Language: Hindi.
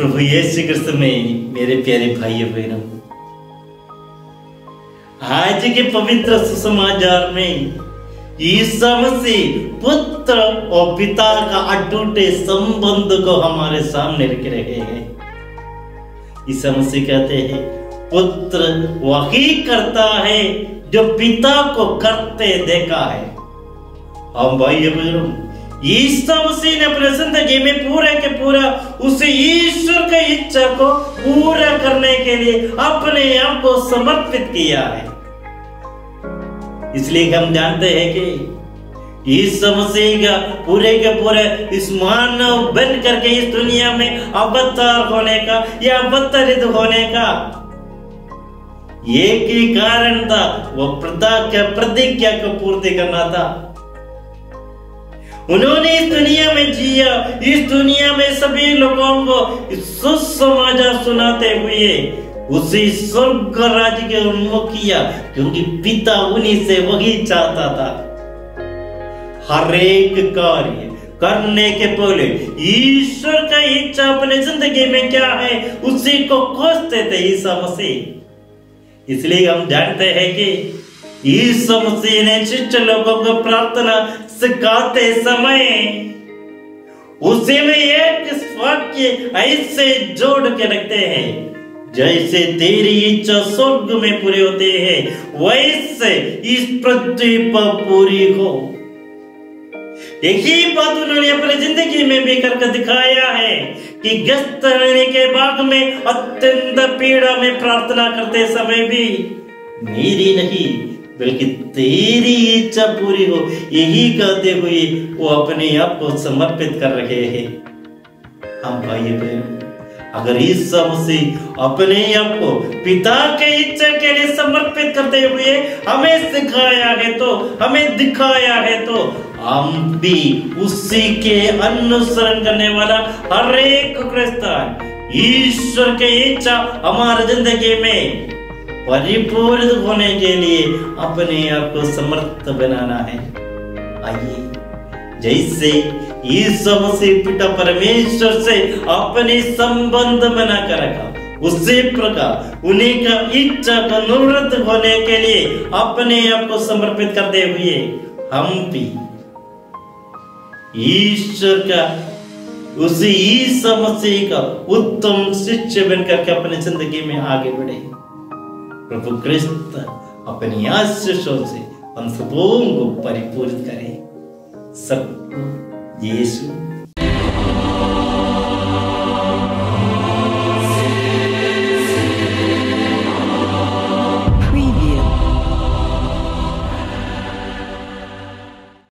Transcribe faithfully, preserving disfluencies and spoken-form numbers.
प्रभु यीशु क्रिस्त में मेरे प्यारे भाइयों बहनों, आज के पवित्र सुसमाचार में यीशु मसीह पुत्र और पिता का अटूट संबंध को हमारे सामने रख रहे हैं। यीशु मसीह कहते हैं, पुत्र वही करता है जो पिता को करते देखा है। हम भाइयों बहनों, यीशु मसीह ने अपने जिंदगी में पूरा के पूरा उसे ईश्वर की इच्छा को पूरा करने के लिए अपने आप को समर्पित किया है। इसलिए हम जानते हैं कि यीशु मसीह का पूरे के पूरे इस मानव बन करके इस दुनिया में अवतार होने का या अवतरित होने का एक ही कारण था, वो प्रतिज्ञा को पूर्ति करना था। उन्होंने इस दुनिया में जिया, इस दुनिया में सभी लोगों को सुसमाचार सुनाते हुए उसी स्वर्ग राज्य के उन्मुख किया, क्योंकि पिता उन्हीं से वही चाहता था। हर एक कार्य करने के पहले ईश्वर का इच्छा अपने जिंदगी में क्या है उसी को खोजते थे यीशु मसीह। इसलिए हम जानते हैं कि यीशु मसीह ने शिष्य लोगों को प्रार्थना सिखाते समय उसी में एक वाक्य ऐसे जोड़ के रखते हैं, जैसे तेरी इच्छा स्वर्ग में पूरी होती है वैसे इस पृथ्वी पर पूरी हो। यही बात उन्होंने अपनी जिंदगी में भी करके दिखाया है कि गेत्सेमनी के बाग में अत्यंत पीड़ा में प्रार्थना करते समय भी मेरी नहीं बल्कि तेरी इच्छा पूरी हो, यही कहते हुए वो अपने आप को समर्पित कर रहे हैं। हम भाई बहन, अगर यीशु मसीह अपने आप को पिता के इच्छा के लिए समर्पित करते हुए हमें सिखाया है तो, हमें दिखाया है तो, हम भी उसी के अनुसरण करने वाला हर एक क्रिश्चियन ईश्वर की इच्छा हमारे जिंदगी में परिपूर्ण होने के लिए अपने आप को समर्थ बनाना है। आइए, जैसे यीशु मसीह पिता परमेश्वर से अपने संबंध बनाकर रखा, उसी प्रकार उन्हीं का इच्छा का निवृत्त होने के लिए अपने आप को समर्पित करते हुए हम भी ईश्वर का उसी यीशु मसीह का उत्तम शिष्य बनकर के अपने जिंदगी में आगे बढ़े। प्रभु क्रिस्त अपनी आशीषों से हम सबों को परिपूर्ण करे। सबको यीशु